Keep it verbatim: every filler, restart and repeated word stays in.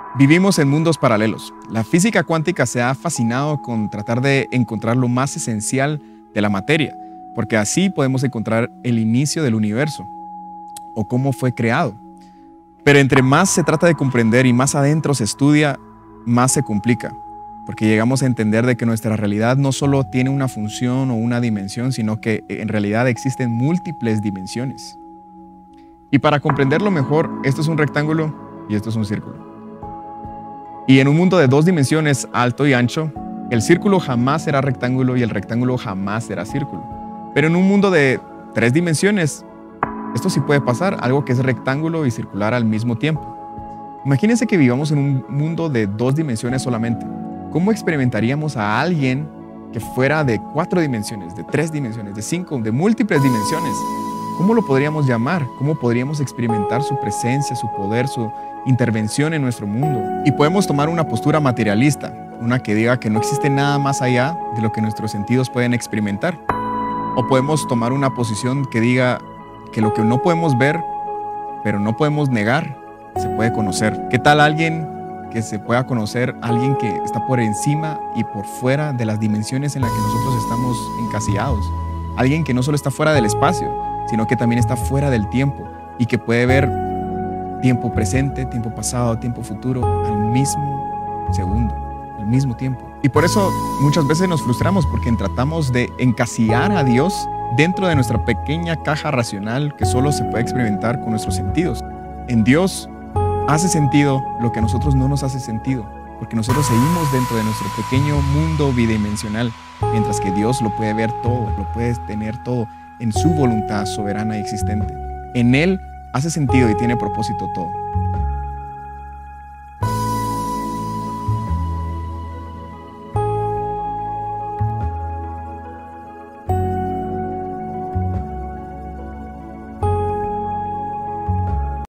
Vivimos en mundos paralelos. La física cuántica se ha fascinado con tratar de encontrar lo más esencial de la materia, porque así podemos encontrar el inicio del universo o cómo fue creado. Pero entre más se trata de comprender y más adentro se estudia, más se complica, porque llegamos a entender de que nuestra realidad no solo tiene una función o una dimensión, sino que en realidad existen múltiples dimensiones. Y para comprenderlo mejor, esto es un rectángulo y esto es un círculo. Y en un mundo de dos dimensiones, alto y ancho, el círculo jamás será rectángulo y el rectángulo jamás será círculo. Pero en un mundo de tres dimensiones, esto sí puede pasar, algo que es rectángulo y circular al mismo tiempo. Imagínense que vivamos en un mundo de dos dimensiones solamente. ¿Cómo experimentaríamos a alguien que fuera de cuatro dimensiones, de tres dimensiones, de cinco, de múltiples dimensiones? ¿Cómo lo podríamos llamar? ¿Cómo podríamos experimentar su presencia, su poder, su intervención en nuestro mundo? Y podemos tomar una postura materialista, una que diga que no existe nada más allá de lo que nuestros sentidos pueden experimentar. O podemos tomar una posición que diga que lo que no podemos ver, pero no podemos negar, se puede conocer. ¿Qué tal alguien que se pueda conocer, alguien que está por encima y por fuera de las dimensiones en las que nosotros estamos encasillados? Alguien que no solo está fuera del espacio, sino que también está fuera del tiempo y que puede ver tiempo presente, tiempo pasado, tiempo futuro al mismo segundo, al mismo tiempo. Y por eso muchas veces nos frustramos porque tratamos de encasillar a Dios dentro de nuestra pequeña caja racional que solo se puede experimentar con nuestros sentidos. En Dios hace sentido lo que a nosotros no nos hace sentido, porque nosotros seguimos dentro de nuestro pequeño mundo bidimensional, mientras que Dios lo puede ver todo, lo puede tener todo en su voluntad soberana y existente. En Él hace sentido y tiene propósito todo.